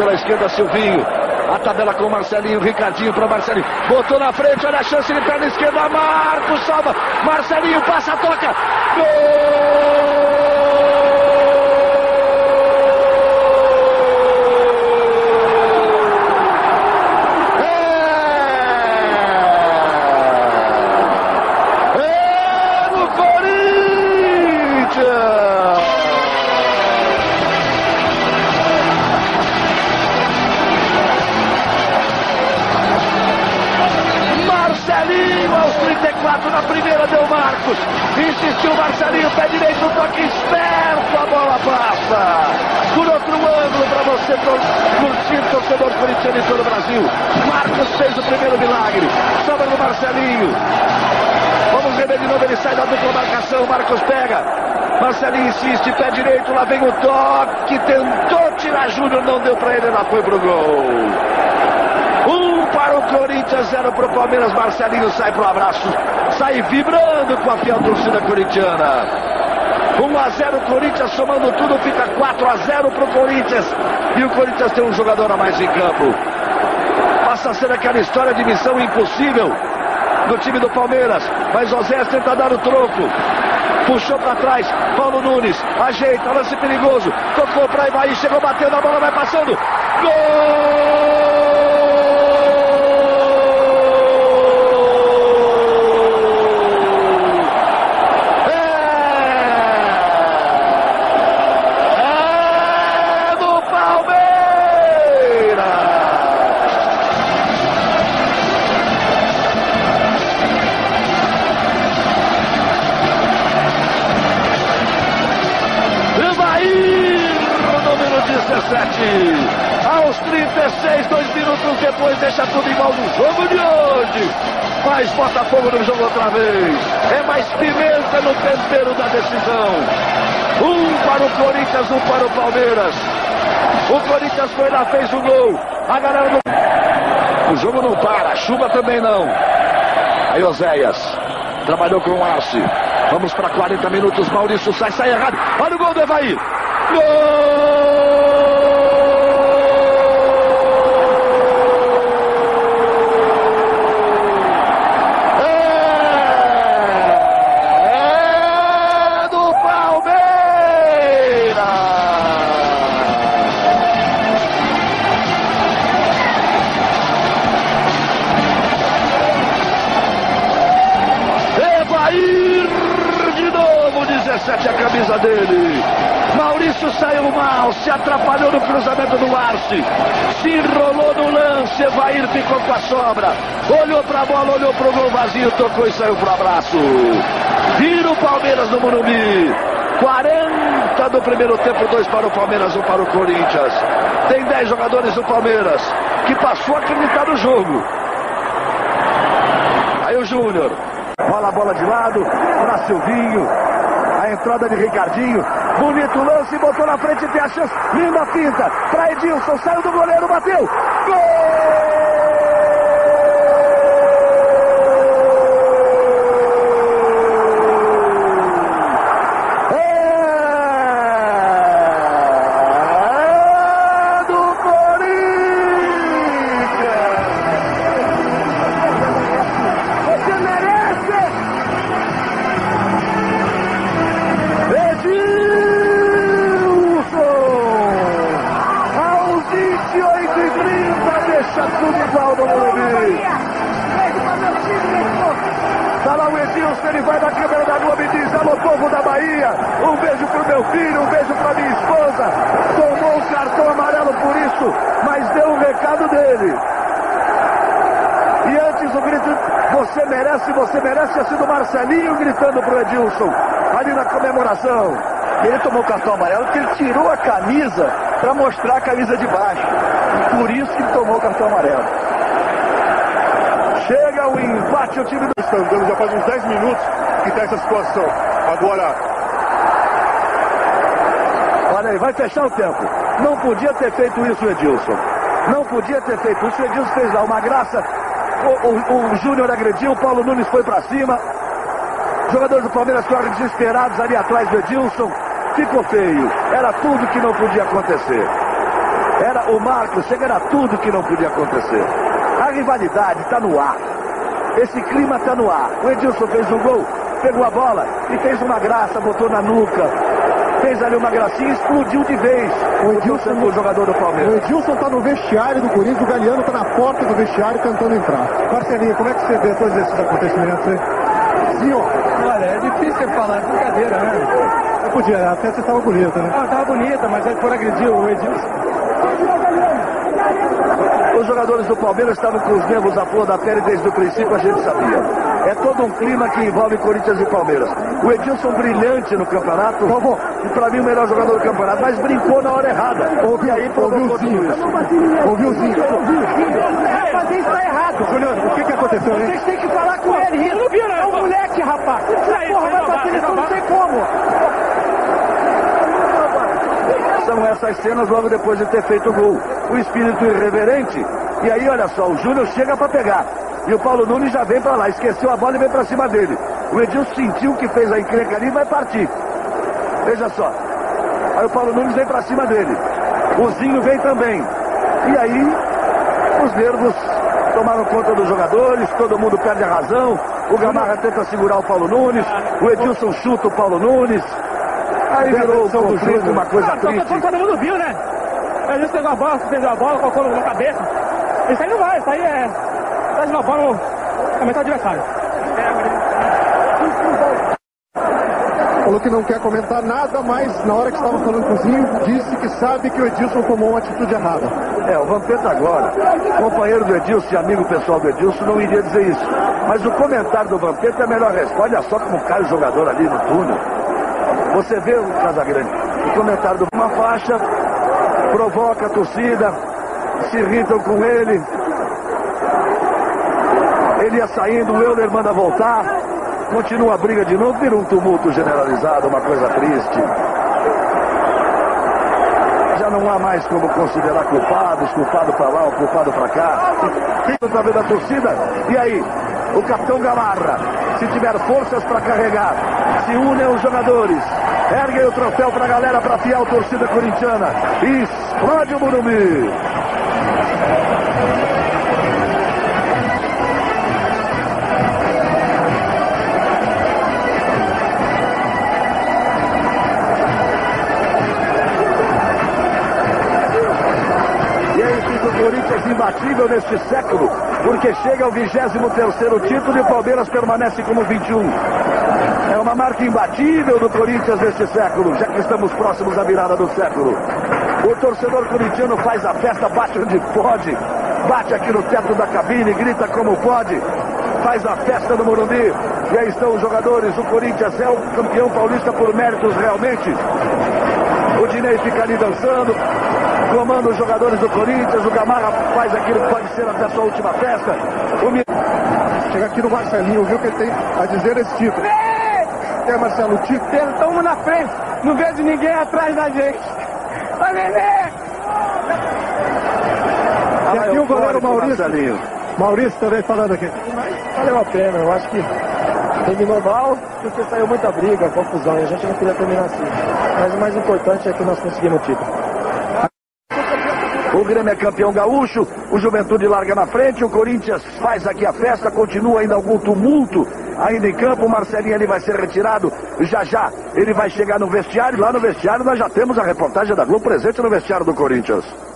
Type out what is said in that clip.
pela esquerda, Silvinho. A tabela com o Marcelinho, Ricardinho para Marcelinho. Botou na frente, olha a chance de perna esquerda. Marcos salva. Marcelinho passa, toca. Gol! Na primeira deu Marcos, insistiu Marcelinho, pé direito, toque esperto, a bola passa por outro ângulo para você curtir, torcedor corintiano em todo o Brasil. Marcos fez o primeiro milagre, sobra no Marcelinho. Vamos ver de novo, ele sai da dupla marcação, Marcos pega, Marcelinho insiste, pé direito, lá vem o toque, tentou tirar Júnior, não deu para ele, ela foi pro gol. 1 para o Corinthians, 0 para o Palmeiras. Marcelinho sai pro abraço, sai vibrando com a fiel torcida corintiana. 1-0 Corinthians, somando tudo, fica 4-0 pro Corinthians. E o Corinthians tem um jogador a mais em campo. Passa a ser aquela história de missão impossível do time do Palmeiras. Mas Oséias tenta dar o troco. Puxou para trás, Paulo Nunes, ajeita, lance perigoso. Tocou para Ivaí, chegou, bateu na bola, vai passando. Gol! Aos 36, 2 minutos depois, deixa tudo igual no jogo de hoje. Mas bota fogo no jogo outra vez. É mais pimenta no tempero da decisão. 1 para o Corinthians, 1 para o Palmeiras. O Corinthians foi lá, fez o gol. A galera do... O jogo não para, a chuva também não. Aí Oséias trabalhou com o Arce. Vamos para 40 minutos, Maurício sai errado. Olha o gol do Evaí. Gol! A camisa dele. Maurício saiu mal, se atrapalhou no cruzamento do Arce, se enrolou no lance, Evair ficou com a sobra, olhou pra bola, olhou pro gol vazio, tocou e saiu pro abraço. Vira o Palmeiras no Morumbi. 40 do primeiro tempo, 2 para o Palmeiras, 1 para o Corinthians. Tem 10 jogadores do Palmeiras que passou a acreditar no jogo. Aí o Júnior rola a bola de lado para Silvinho. A entrada de Ricardinho, bonito lance, botou na frente, tem a chance, linda finta, para Edilson, saiu do goleiro, bateu, gol! Tudo igual no Morumbi. Tá lá o Edilson, ele vai na câmera da Globo e diz: alô, povo da Bahia, um beijo pro meu filho, um beijo pra minha esposa. Tomou um cartão amarelo por isso, mas deu um recado dele. E antes o grito: você merece, tinha sido Marcelinho gritando pro Edilson, ali na comemoração. Ele tomou o cartão amarelo porque ele tirou a camisa para mostrar a camisa de baixo. Por isso que ele tomou o cartão amarelo. Chega o empate, o time do... Está andando já faz uns 10 minutos que está essa situação. Agora... Olha aí, vai fechar o tempo. Não podia ter feito isso o Edilson. Não podia ter feito isso. O Edilson fez lá uma graça. O Júnior agrediu, o Paulo Nunes foi para cima. Jogadores do Palmeiras correm desesperados ali atrás do Edilson. Ficou feio. Era tudo que não podia acontecer. Era o Marcos, era tudo que não podia acontecer. A rivalidade está no ar. Esse clima está no ar. O Edilson fez um gol, pegou a bola e fez uma graça, botou na nuca. Fez ali uma gracinha e explodiu de vez. O Edilson, o jogador do Palmeiras. O Edilson está no vestiário do Corinthians, o Galeano está na porta do vestiário tentando entrar. Marcelinho, como é que você vê todos esses acontecimentos aí? Senhor, Olha, é difícil falar, é brincadeira, né? eu podia, a festa estava bonita, né? Ah, tava bonita, mas aí foram agredir o Edilson. Os jogadores do Palmeiras estavam com os nervos à flor da pele desde o princípio, a gente sabia. É todo um clima que envolve Corinthians e Palmeiras. O Edilson brilhante no campeonato, e para mim o melhor jogador do campeonato, mas brincou na hora errada. E aí provocou tudo isso. Ouviu o Zinho. Fazer isso tá errado. Juliano, o que aconteceu, hein? Vocês têm que falar com ele. Isso não viu, né? É um moleque, rapaz. Essa porra vai pra seleção, não sei como. São essas cenas logo depois de ter feito o gol. O espírito irreverente. E aí, olha só, o Júnior chega para pegar. E o Paulo Nunes já vem para lá. Esqueceu a bola e vem para cima dele. O Edilson sentiu que fez a encrenca ali e vai partir. Veja só. Aí o Paulo Nunes vem para cima dele. O Zinho vem também. E aí, os nervos tomaram conta dos jogadores. Todo mundo perde a razão. O Gamarra tenta segurar o Paulo Nunes. O Edilson chuta o Paulo Nunes. Aí virou o conflito, uma coisa triste. Todo mundo viu, né? A gente pegou a bola, suspendeu a bola, colocou na cabeça. Isso aí não vai, isso aí é... Tá de uma bola na metade do adversário. Falou que não quer comentar nada, mas na hora que estava falando com o Zinho, disse que sabe que o Edilson tomou uma atitude errada. O Vampeta agora, companheiro do Edilson e amigo pessoal do Edilson, não iria dizer isso. Mas o comentário do Vampeta é a melhor resposta. Olha só como cai o jogador ali no túnel. Você vê o Casagrande, o comentário de uma faixa, provoca a torcida, se irritam com ele. Ele ia saindo, o Euler manda voltar, continua a briga de novo, vira um tumulto generalizado, uma coisa triste. Já não há mais como considerar culpados, culpado para lá, o culpado para cá. Fica para ver da torcida, e aí, o capitão Gamarra, se tiver forças para carregar, se unem os jogadores, erguem o troféu para a galera, para a fiel torcida corintiana, e explode o Morumbi. Corinthians imbatível neste século, porque chega ao 23º título e o Palmeiras permanece como 21. É uma marca imbatível do Corinthians neste século, já que estamos próximos da virada do século. O torcedor corintiano faz a festa, bate onde pode, bate aqui no teto da cabine, grita como pode, faz a festa no Morumbi. E aí estão os jogadores, o Corinthians é o campeão paulista por méritos realmente. O Dinei fica ali dançando, comanda os jogadores do Corinthians, o Gamarra faz aquilo que pode ser até a sua última festa. Chega aqui no Marcelinho, viu o que ele tem a dizer nesse título. É, Marcelo, o título. Estamos na frente, não vejo ninguém atrás da gente. Vai, Nenê! E aqui o goleiro Maurício. Maurício também falando aqui. Mas valeu a pena, eu acho que terminou mal, porque saiu muita briga, confusão, e a gente não queria terminar assim. Mas o mais importante é que nós conseguimos o título. O Grêmio é campeão gaúcho, o Juventude larga na frente, o Corinthians faz aqui a festa, continua ainda algum tumulto ainda em campo, o Marcelinho ali vai ser retirado, já ele vai chegar no vestiário, lá no vestiário nós já temos a reportagem da Globo presente no vestiário do Corinthians.